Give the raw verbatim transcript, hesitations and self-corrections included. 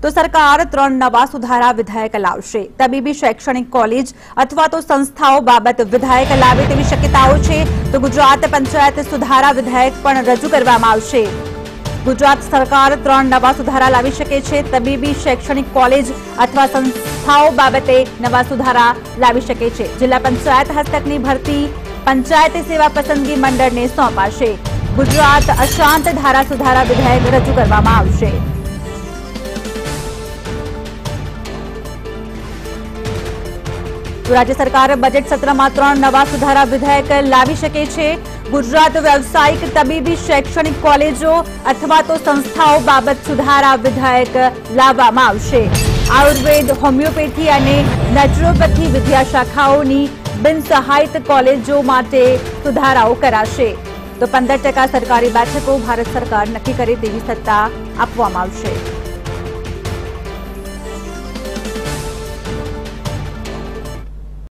તો સરકાર ત્રણ નવા સુધારા વિધેયક લાવશે। તબીબી શૈક્ષણિક કોલેજ અથવા તો સંસ્થાઓ બાબત વિધેયક લાવે તેવી શક્યતાઓ છે। તો ગુજરાત પંચાયત સુધારા વિધેયક પણ રજૂ કરવામાં આવશે। ગુજરાત સરકાર ત્રણ નવા સુધારા લાવી શકે છે। તબીબી શૈક્ષણિક કોલેજ અથવા સંસ્થાઓ બાબતે નવા સુધારા લાવી શકે છે। જિલ્લા પંચાયત હસ્તકની ભરતી પંચાયતી સેવા પસંદગી મંડળને સોંપાશે। ગુજરાત અશાંત ધારા સુધારા વિધેયક રજૂ કરવામાં આવશે। રાજ્ય સરકાર બજેટ સત્રમાં ત્રણ નવા સુધારા વિધેયક લાવી શકે છે। ગુજરાત વ્યવસાયિક તબીબી શૈક્ષણિક કોલેજો અથવા તો સંસ્થાઓ બાબત સુધારા વિધેયક લાવવામાં આવશે। આયુર્વેદ, હોમિયોપેથી અને નેચરોપેથી વિદ્યાશાખાઓની બિનસહાયિત કોલેજો માટે સુધારાઓ કરાશે। તો પંદર ટકા સરકારી બેઠકો ભારત સરકાર નક્કી કરે તેવી સત્તા આપવામાં આવશે।